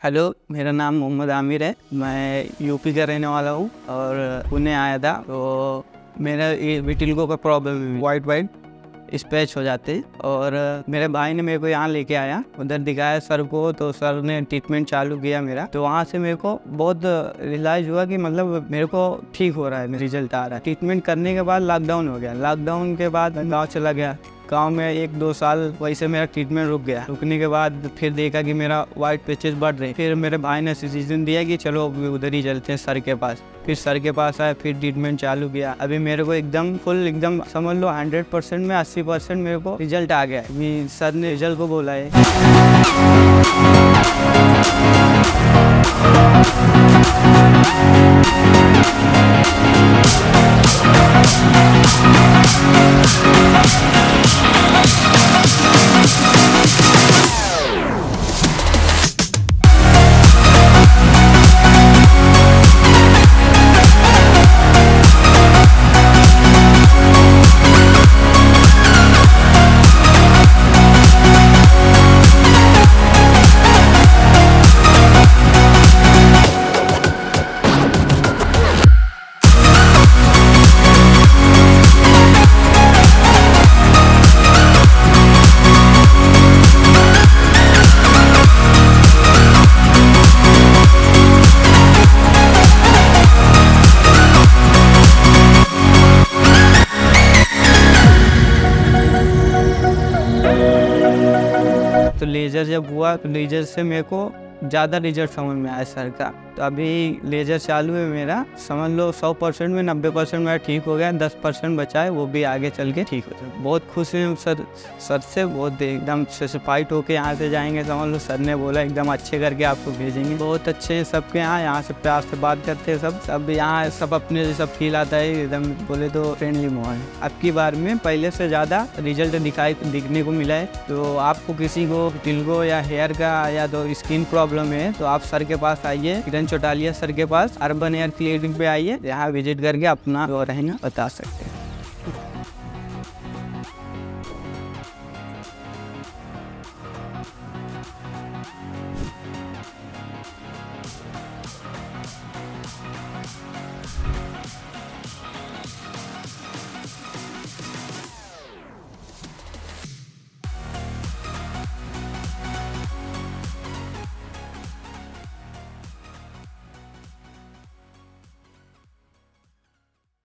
Hello, मेरा नाम मोहम्मद आमिर है। मैं यूपी का रहने वाला हूँ और पुणे आया था। तो मेरा ये विटिलिगो का प्रॉब्लम है, वाइट स्पैच हो जाते और मेरे भाई ने मेरे को यहाँ लेके आया, उधर दिखाया सर को, तो सर ने ट्रीटमेंट चालू किया मेरा। तो वहाँ से मेरे को बहुत रियलाइज़ हुआ कि मतलब मेरे को ठीक हो रहा है, रिजल्ट आ रहा है। ट्रीटमेंट करने के बाद लॉकडाउन हो गया। लॉकडाउन के बाद गाँव चला गया। गांव में 1-2 साल वैसे मेरा ट्रीटमेंट रुक गया। रुकने के बाद फिर देखा कि मेरा वाइट पैचेस बढ़ रहे। फिर मेरे भाई ने सजेशन दिया कि चलो उधर ही चलते हैं सर के पास। फिर सर के पास आया, फिर ट्रीटमेंट चालू किया। अभी मेरे को एकदम फुल, एकदम समझ लो 100% में 80% मेरे को रिजल्ट आ गया। अभी सर ने रिजल्ट को बोला है। तो लेज़र जब हुआ तो लेज़र से मेरे को ज़्यादा रिजल्ट समझ में आया सर का। तो अभी लेज़र चालू है मेरा, समझ लो 100% में 90% मेरा ठीक हो गया। 10% बचा है, वो भी आगे चल के ठीक हो जाए। बहुत खुश हैं सर से, बहुत एकदम सेटिस्फाइड होके यहाँ से जाएंगे। समझ लो सर ने बोला एकदम अच्छे करके आपको भेजेंगे। बहुत अच्छे हैं सबके यहाँ से प्यार से बात करते हैं सब यहाँ सब अपने जैसा फील आता है, एकदम बोले तो फ्रेंडली माहौल है। अब की बार में पहले से ज़्यादा रिजल्ट दिखने को मिला है। तो आपको किसी को विटिलिगो या हेयर का या तो स्किन प्रॉब्लम है तो आप सर के पास आइए, किरण चौटालिया सर के पास, अर्बन हेयर क्लिनिक पे आइए। यहाँ विजिट करके अपना जो रहेगा बता सकते हैं।